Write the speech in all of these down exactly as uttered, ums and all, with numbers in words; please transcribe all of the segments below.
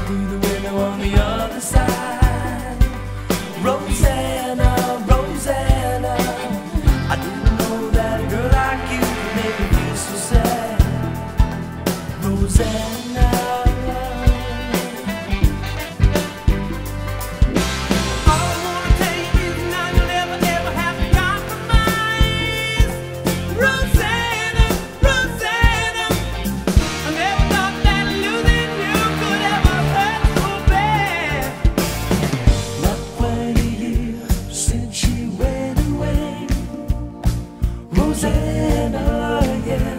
through the window on the other side. Rosanna, Rosanna, I didn't know that a girl like you could make me feel so sad. Rosanna, all I wanna tell you is now you'll never, ever have to compromise. Rosanna, Rosanna, I never thought that losing you could ever hurt so bad. Not quite a year since she went away. Rosanna, yeah.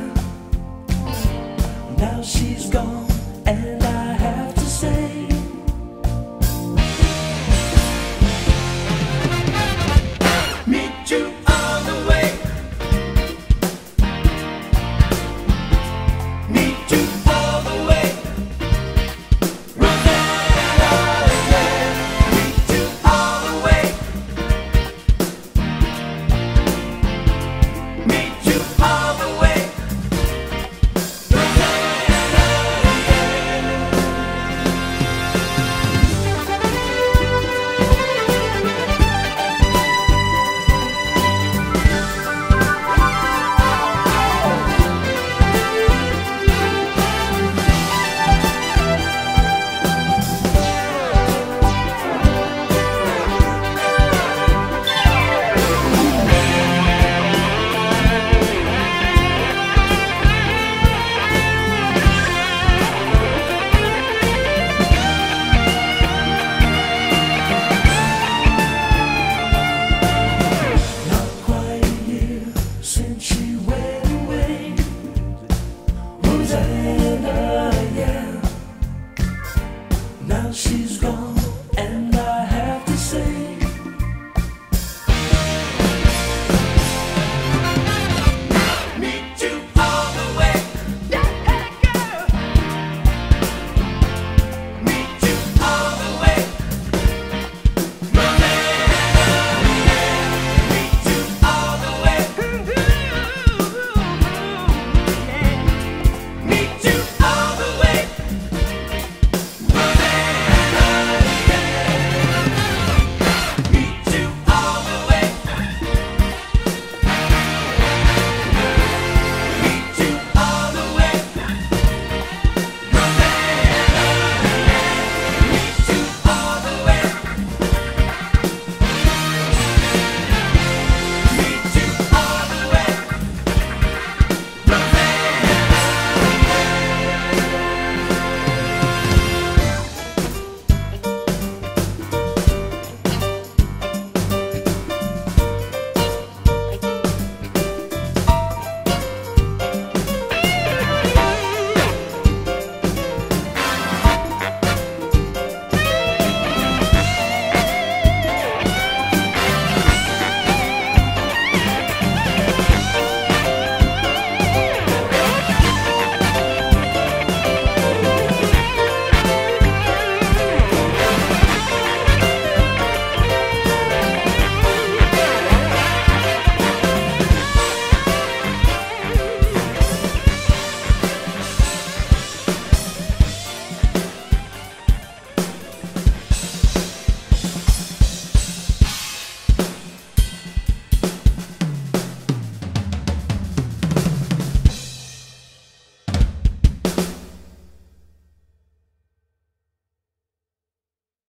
Now she's gone, and I have to say, meet you on the way. Meet you all the way. Rosanna, yeah. Meet you all the way. Meet you all the way. Not quite a year since she went away. Rosanna, yeah. Now she